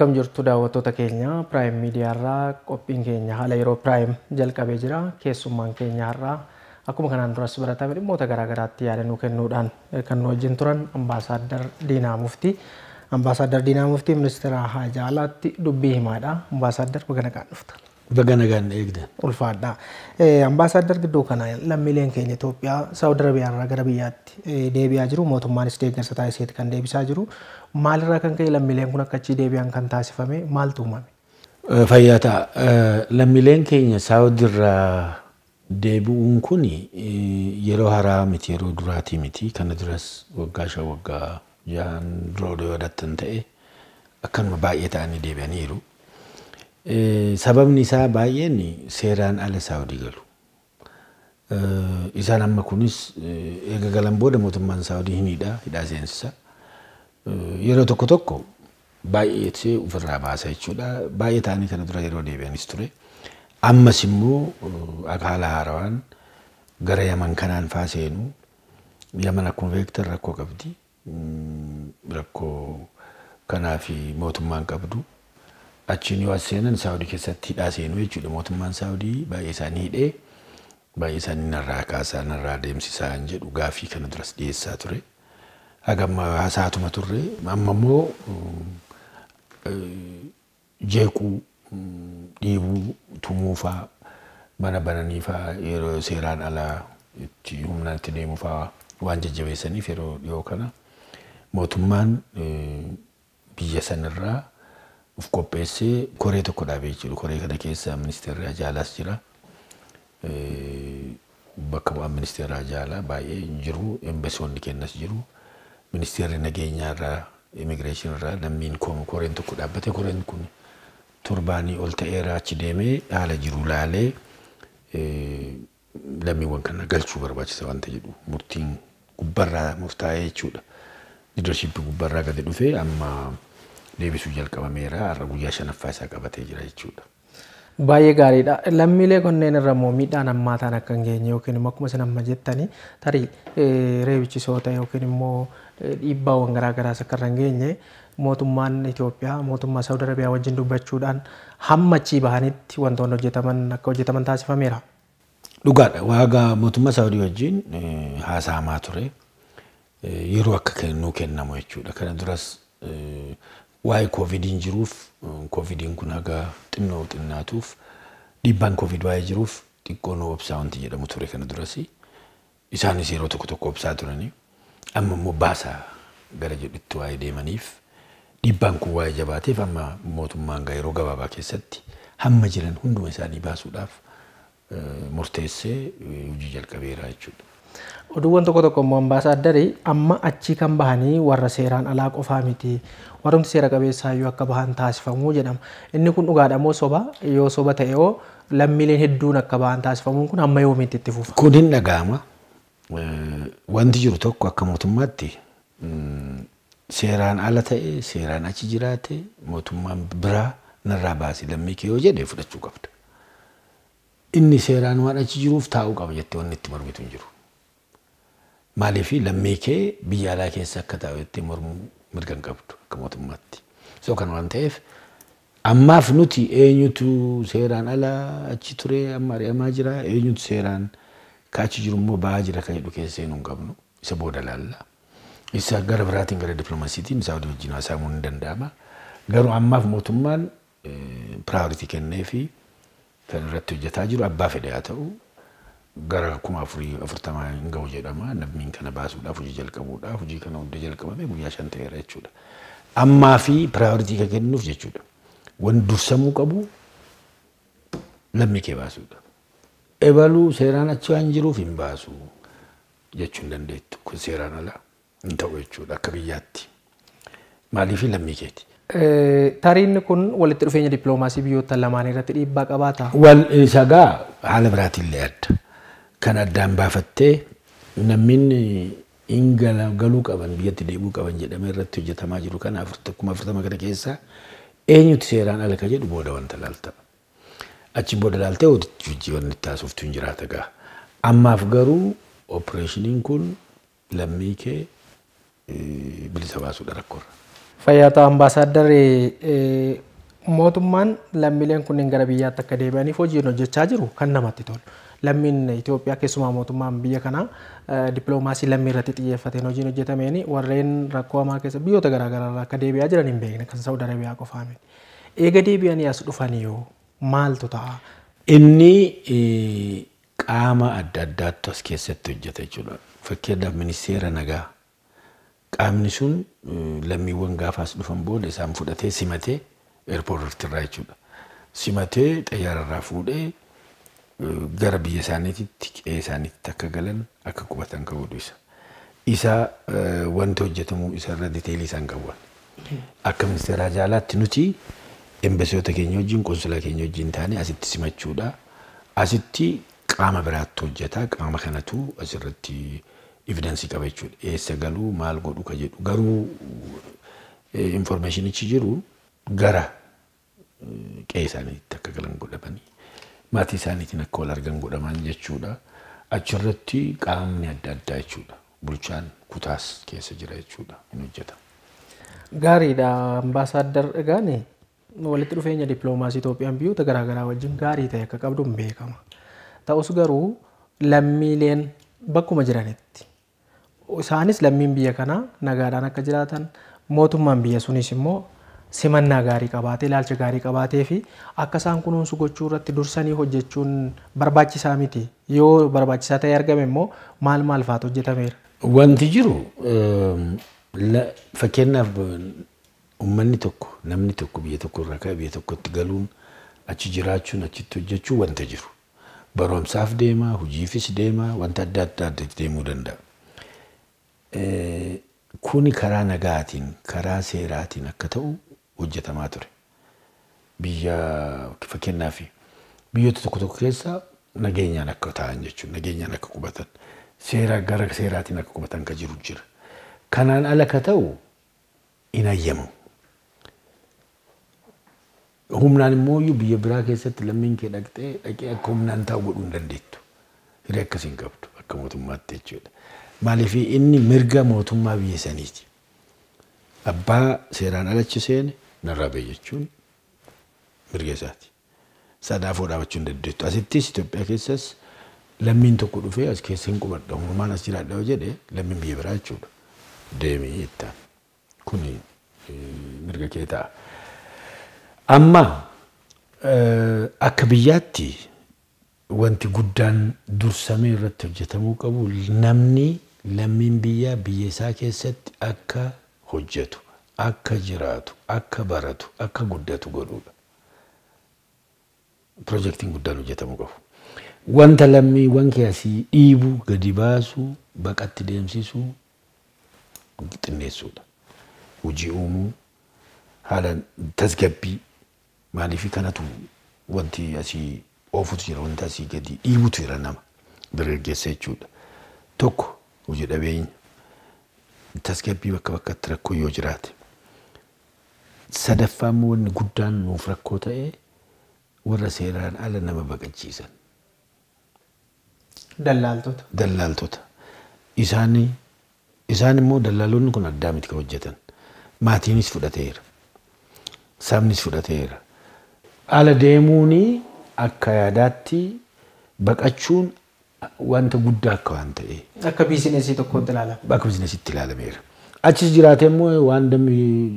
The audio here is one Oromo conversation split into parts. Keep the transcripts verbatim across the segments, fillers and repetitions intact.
Akkam jirtu daawwattoota keenya Prime Media irraa qophiin keenya haala yeroo Prime jalqabee jira. Keessummaan keenya irraa akkuma kanaan duras baratame dhimmoota garaa garaatti yaadannoo kennuudhaan kan nu wajjin turan Ambaasaadar Diinaa Muftii. Ambaasaadar Diinaa Muftii minsteera Haalaatti Dubbi himaadha. Ambaasaadar baga nagaan dhufta. Baga nagaan eegdan. Ulfaadha. Ambaasaadar gidduu kana lammiileen keenya Itoophiyaa Saudi Arabiyaa irraa gara biyyaatti deebi'aa jiru. Mootummaanis deeggarsa taasiseeti kan deebisaa jiru. Maalirraa kan ka'e lammiileen kun akka achi deebi'an kan taasifame maaltu uumame? Fayyaa ta'a. Lammiileen keenya Saudi irraa deebi'uun kun yeroo haraa miti, yeroo duraatii miti. Kana duras waggaa shan waggaa jahan dura yoo dattan ta'e akkanuma baay'ee ta'anii deebi'aniiru. Sababni isaa baay'een seeraan ala Saudi galu. Isaan amma kunis eega galan booda mootummaan Saudi hidhaa hidhaa seensisa. Yeroo tokko tokko baay'ee ofirraa baasa jechuudha. Baay'ee ta'anii kana dura yeroo deebi'anis ture. Ammas immoo haala haarawaan gara Yaman kanaan faa seenu. Yaman akkuma beektan rakkoo qabdi. Rakkoo kanaaf mootummaan qabdu. Achiin yoo as seenan Saudi keessatti hidhaa seenu jechuudha. Mootummaan Saudi baay'ee isaanii hidhee baay'ee isaanii narraa kaasaa narraa deemsisaa hin jedhu gaaffii kana duras dhiyeessaa ture. Hagamma hasaatuma turre amma immoo jeequu dhiibuu tumuufaa mana bananiifaa yeroo seeraan alaa itti humnaan itti deemuufaa waan jajjabeessaniif yeroo dhiyoo kana mootummaan biyya sanirraa uf qopheessee koree tokko dhaabee jiru. Koree kana keessa minsteera jaalaas jira. Bakka bu'aan minsteera jaalaa baay'ee jiru. Embaasiiwwan kennas jiru. Ministeerri nageenyaa irraa immigreeshinii irraa lammiin koreen tokko dhaabbate. Koreen kun torbaanii ol ta'eera achi deemee haala jiru laalee lammiiwwan kana galchuu barbaachisa wanta jedhu murtiin gubbarraa murtaa'ee jechuudha. Liidarshiippii gubbarraa gadi dhufee amma deebisuu jalqabameera. Har'a guyyaa shanaffaa isaa qabatee jira jechuudha. Baay'ee gaariidha. Lammiilee kunneen irra immoo miidhaan hammaataan akka hin geenye yookiin immoo akkuma isin amma jettanii tarii reebichisoota yookiin immoo dhiibbaawwan garaa garaas akka irra hin geenye mootummaan Itoophiyaa mootummaa Saudi Arabiyaa wajjin dubbachuudhaan hamma achii bahanitti wantoonni hojjetaman akka hojjetaman taasifameera. Dhugaadha. Waagaa mootummaa Saudi wajjin haasa'amaa ture. Yeroo akka kennuu kennamu jechuudha. Kana duras waa'ee Covidiin jiruuf Covidiin kun haga xinnoo xinnaatuuf dhiibbaan Covid waa'ee jiruuf xiqqoo nuu obsaa wanti jedhamu ture kana durasi. Isaanis yeroo tokko tokko obsaa turanii amma immoo baasaa gara jedhutti waa'ee deemaniif dhiibbaan kun waa'ee jabaateef amma mootummaan yeroo gabaabaa keessatti hamma jiran hunduma isaanii baasuudhaaf murteessee hojii jalqabeera jechuudha. Oduuwwan tokko tokko immoo ambaasaaddarii amma achii kan bahanii warra seeraan alaa qofaa miti warrumti seera qabeessaayyuu akka bahan taasifamuu jedhama. Inni kun dhugaadha moo soba? Yoo soba ta'e yoo lammiileen hedduun akka bahan taasifamuun kun amma yoomiitti itti fufa? Kun hin dhaga'ama. Wanti jiru tokko akka mootummaatti seeraan ala ta'e seeraan achi jiraate mootummaan biraa narraa baasii lammii kee yoo jedhe fudhachuu qabda. Inni seeraan waan achi jiruuf taa'uu qaba jettee wanni itti mormitu hin jiru. Maaliif lammii kee biyya alaa keessa akka taa'u jettee mormuu mirga hin qabdu akka mootummaatti. So kan waan ta'eef ammaaf nuti eenyutu seeraan alaa achi ture amma ari'amaa jira eenyutu seeraan kaachi jiru immoo ba'aa jira kan jedhu keessa seenuu hin qabnu. Isa booda laalla. Isa gara biraatiin gara diplomaasiitiin Saudi wajjin haasa'uun hin danda'ama. Garuu ammaaf mootummaan piraayoritii kennee fi kan irratti hojjetaa jiru abbaa fedhe haa ta'u gara kuma afurii afurtamaa hin ga'u jedhama. Lammiin kana baasuudhaaf hojii jalqabuudhaaf hojii kana hunda jalqabame guyyaa shan ta'eera jechuudha. Ammaa fi piraayoritii kan kennuuf jechuudha. Wanti dursamuu qabu lammii kee baasuudha. Ebaluu seeraan achi waan jiruuf hin baasu jechuun dandeettu. Kun seeraan alaa hin ta'u jechuudha akka biyyaatti. Maaliif lammii keeti? Tariin kun walitti dhufeenya dippiloomaasii biyyoota lamaan irratti dhiibbaa qabaata. Wal isa gaa haala biraatiin illee adda. Kan addaan baafattee namni hin galuu qaban biyyatti deebi'uu qaban jedhamee irratti hojjetamaa jiru kana afurtama afurtama kana keessa eenyutu seeraan ala ka jedhu booda wanta laalta. Achi booda laaltee hojii wanni itti haasoftu hin jiraata gaa. Ammaaf garuu opereeshiniin kun lammii kee bilisa baasuudha rakkoorra. Fayyaata ambaasaaddarri mootummaan lammiileen kunneen gara biyyaatti akka deebi'aniif hojiin hojjechaa jiru kan namatti tolu. Lammiin Itoophiyaa keessumaa mootummaan biyya kanaa dippiloomaasii lammii irratti xiyyeeffateen hojiin hojjetameen warreen rakkoo hamaa keessa biyyoota garaagaraa akka deebi'aa jiran hin beekne kan Saawud Arabiyaa qofaa miti. Eega deebi'anii as dhufanii yoo maaltu ta'a? Inni qaama adda addaatu as keessatti hojjeta jechuudha. Fakkeenyaaf minsteera nagaa. Qaamni sun lammiiwwan gaafaas dhufan booda isaan fudhatee simatee eerpoortii irraa jechuudha. Simatee xayyaararraa fuudhee gara biyya isaaniitti qe'ee isaaniitti akka galan akka qubatan kan godhu isa. Isa wanti hojjetamu isarra diteelii isaan qaban. Akka ministeera jaalaatti nuti embasiyoota keenya wajjin konsulaa keenya wajjin taane asitti simachuudha. Asitti qaama biraatti hojjeta. Qaama kanatu asirratti evidensii qaba jechuudha. Eessa galuu maal godhu ka jedhu garuu informationichi jiru gara qe'ee isaaniitti akka galan godhamanii. Maatii isaaniitiin akka wal argan godhaman jechuudha. Achirratti qaamni adda addaa jechuudha. Bulchaan kutaas keessa jira jechuudha. Hin hojjeta. Gaariidha ambaasaadar egaani walitti dhufeenya dippiloomaasii Itoophiyaan biyyoota garaagaraa wajjin gaarii ta'e akka qabdu hin beekama. Ta'us garuu lammiileen bakkuma jiranitti isaanis lammiin biyya kanaa nagaadhaan akka jiraatan mootummaan biyya sunis immoo simannaa gaarii qabaatee ilaalcha gaarii qabaatee fi akka isaan kunuunsu gochuu irratti dursanii hojjechuun barbaachisaa miti. Yoo barbaachisaa ta'e argame immoo maal maal fa'aatu hojjetameera? Wanti jiru fakkeenyaaf uummanni tokko namni tokko biyya tokko irraa ka'ee biyya tokkotti galuun achi jiraachuun achitti hojjechuu wanta jiru. Barumsaaf deema, hojiifis deema, wanta adda addaatti deemuu danda'a. Kuni karaa nagaatiin, karaa seeraatiin akka ta'u hojjetamaa ture. Biyya fakkeenyaaf biyyoota tokko tokko keessa nageenyaan akka ta'an jechuudha. Nageenyaan akka qubatan. Seera gara seeraatiin akka qubatan ka jiru jira. Kanaan ala ka ta'u hin ayyamu. Humnaan immoo biyya biraa keessatti lammiin kee dhaqxee dhaqee akka humnaan taa'u godhuu hin dandeettu. Hiree akkasiin qabdu akka mootummaatti jechuudha. Maaliif inni mirga mootummaa biyya saniiti. Abbaa seeraan alachi seene narraa ba'e jechuun mirga isaati. Sadaafoo dhaabachuu hin dandeettu. Asittis Itoophiyaa keessas lammiin tokko dhufee as keessa hin qubadha. Humnumaan as jiraadha yoo jedhe lammiin biyya biraa jechuudha. Deemee jettaan. Kuni mirga kee ta'a. Amma akka biyyaatti wanti guddaan dursamee irratti hojjetamuu qabu namni lammiin biyyaa biyya isaa keessatti akka hojjetu, akka jiraatu, akka baratu, akka guddatu godhuudha. Projektiin guddaan hojjetamuu qabu. Wanta lammiiwwan keessii dhiibu, gadi baasu, baqatti deemsisuu, xinneessuudha. Hojii uumuu, haala tasgabbii maaliif kanatu wanti asii oofutu jira wanta asii gadi dhiibutu jira nama dargaggeessa jechuudha. Tokko hojii dhabeenya tasgabbii bakka bakkatti rakkoo yoo jiraate. Sadaffaa immoo wanni guddaan nuuf rakkoo ta'e warra seeraan ala nama baqachiisan. Dallaaltota. Dallaaltota. Isaanii isaan immoo dallaalonni kun addaa miti kan hojjetan. Maatiinis fudhateera. Sabnis fudhateera. Ala deemuuni akka yaadaatti baqachuun wanta guddaa akka waan ta'e. Akka biizinesii tokkotti ilaalama. Akka biizinesiitti ilaalameera. Achis jiraatee immoo waan dammi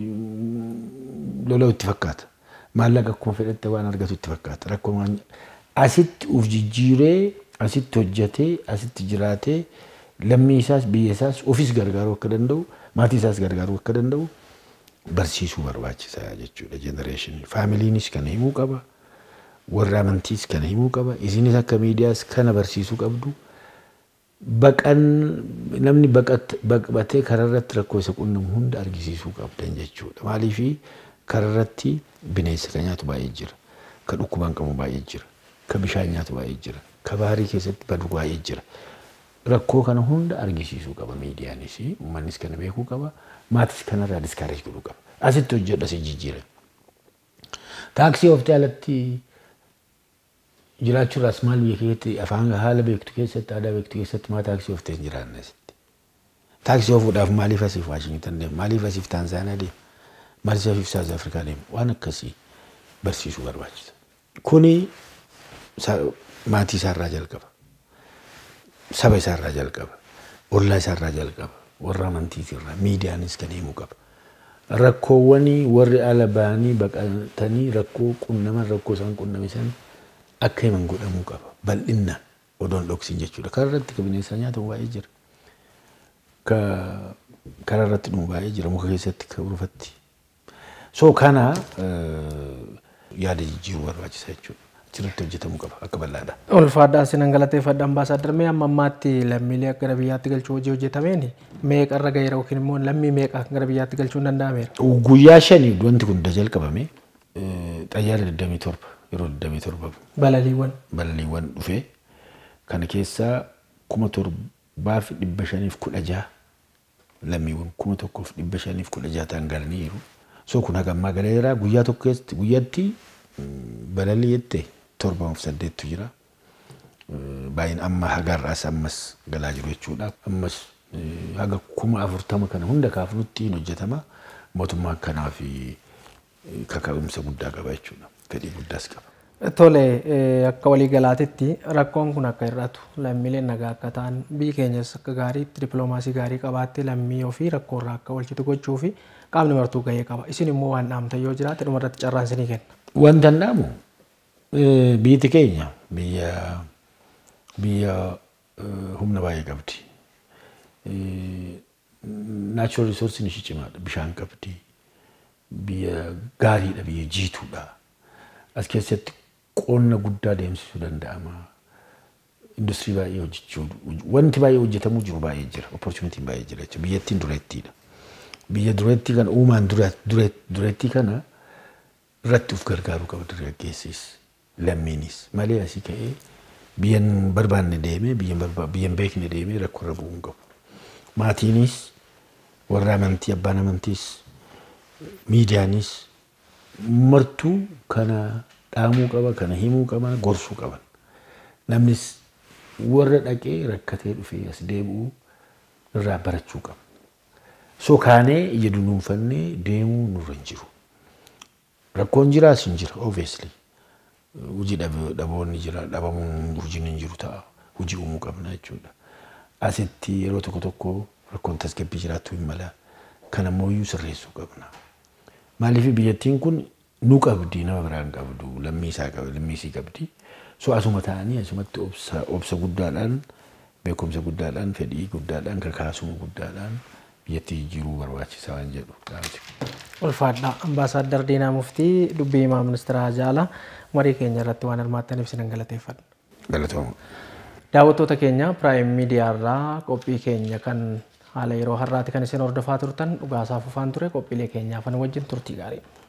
lola itti fakkaata. Maallaqa akkuma fedhatte waan argatu itti fakkaata. Rakkoo waan asitti uf jijjiiree asitti hojjetee asitti jiraatee lammii isaas biyya isaas ofis gargaaruu akka danda'u maatii isaas gargaaruu akka danda'u barsiisuu barbaachisaa jechuudha. Generation faamiliinis kana himuu qaba. Warra amantiis kana himuu qaba. Isinis akka miidiyaas kana barsiisuu qabdu. Baqan namni baqat baqbatee kararratti rakkoo isa qunnamu hunda argisiisuu qabdan jechuudha. Maaliif kararratti bineensa kan nyaatu baay'ee jira. Ka dhukkubaan qabu baay'ee jira. Ka bishaan nyaatu baay'ee jira. Ka baarii keessatti badu baay'ee jira. Rakkoo kana hunda argisiisuu qaba miidiyaanis. Uummannis kana beekuu qaba. Maatis kanarraa diskaareej godhuu qaba. Asitti hojjedha si jijjiira. Taaksii oftee alatti jiraachuudhaas maal biyya keessatti afaan haala beektu keessatti aadaa beektu keessatti maa taaksii oftee hin jiraanne asitti. Taaksii ofuudhaaf maaliif asiif Waashingtan deema? Maaliif asiif Taanzaaniyaa deema? Maalisaa fi South Afrikaa deemu waan akkasii barsiisuu barbaachisa. Kuni maatii isaarraa jalqaba. Saba isaarraa jalqaba. Ollaa isaarraa jalqaba. Warra amantiitirraa miidiyaanis kan deemuu qaba. Rakkoowwanii warri ala ba'anii baqatanii rakkoo qunnaman rakkoo isaan qunnamisan akka himan godhamuu qaba. Bal'inaan odoon dhoksin jechuudha. Karaa irratti bineensa nyaatamu baay'ee jira. Karaa irratti dhumu baay'ee jira muka keessatti ka urufatti. So kana yaada jijjiiruu barbaachisa jechuudha. Achirratti hojjetamuu qaba akka bal'aadha. Ulfaadhaa sinan galateeffadha ambaasaadar mee amma ammaatti lammiilee gara biyyaatti galchuu hojii hojjetameen meeqa irra gaheera yookiin immoo lammii meeqa gara biyyaatti galchuun danda'ameera? Guyyaa shanii wanti kun jalqabame xayyaara digdamii torba yeroo digdamii torba balaliiwwan balaliiwwan dhufee kana keessaa kuma torbaa fi dhibba shaniif kudha jaha lammiiwwan kuma tokkoof dhibba shaniif kudha jaha ta'an galaniiru. So kun hagammaa galeera guyyaa tokko keessatti guyyaatti balalii jettee torba of saddeettu jira. Baay'een amma hagarraas ammas galaa jiru jechuudha. Ammas haga kuma afurtama kana hunda kaafnutti hojjetama. Mootummaa kanaa fi kaka'umsa guddaa qaba jechuudha. Fedhii guddaas qaba. Tole akka walii galaatitti rakkoon kun akka hir'atu lammiileen nagaa akka ta'an biyyi keenyas akka gaariitti dippiloomaasii gaarii qabaattee lammii ofii rakkoorraa akka walchitu gochuu fi qaamni martuu gahee qaba. Isin immoo waan dhaamtan yoo jiraate dhumarratti carraan isinii kenna. Wanta dhaamu biyyi keenya biyya biyya humna baay'ee qabdi. Natural resource ni cimaadha. Bishaan qabdi. Biyya gaariidha biyya jiituudha. As keessatti qonna guddaa deemsisuu danda'ama. Industirii baay'ee hojjechuu wanti baay'ee hojjetamuu jiru baay'ee jira. Opportunity baay'ee jira jechuudha. Biyyattiin dureettiidha. Biyya dureettii kana uumaan dureettii kana irratti of gargaaruu qaba dargaggeessis lammiinis malee asii ka'ee biyyan barbaanne deemee biyyan beekne deemee rakkoo irra bu'uu hin qabu. Maatiinis warra amantii abbaan amantiis miidiyaanis martuu kana dhaamuu qaba kana himuu qaba gorsuu qaban. Namnis warra dhaqee rakkatee dhufee as deebi'uu irraa barachuu qaba. So kaanee ija dunuunfannee deemuu nurra hin jiru. Rakkoon jiraas hin jira obviously. Hojii dhaboonni jira dhabamuun hojiin hin jiru ta'a. Hojii uumuu qabna jechuudha. Asitti yeroo tokko tokko rakkoon tasgabbii jiraatu hin mala. Kana mooyyuu sirreessuu qabna. Maaliif biyyattiin kun nu qabdi nama biraan qabdu lammii isaa qabdi lammii isii qabdi. So asuma ta'anii asumatti obsa obsa guddaadhaan beekumsa guddaadhaan fedhii guddaadhaan kakaasuma guddaadhaan biyyatti jijjiiruu barbaachisaa waan jedhu. Ulfaadhaa ambaasaadar Diinaa Muftii dubbii himaa minsteera Haala marii keenya irratti waan hirmaattaniif sinan galateeffadha. Galatooma. Daawwattoota keenya Prime Media irraa qophii keenya kan haala yeroo har'aati kan isin hordofaa turtan dhugaasaa fufaan ture qophiilee keenyaaf wajjin turtii gaarii.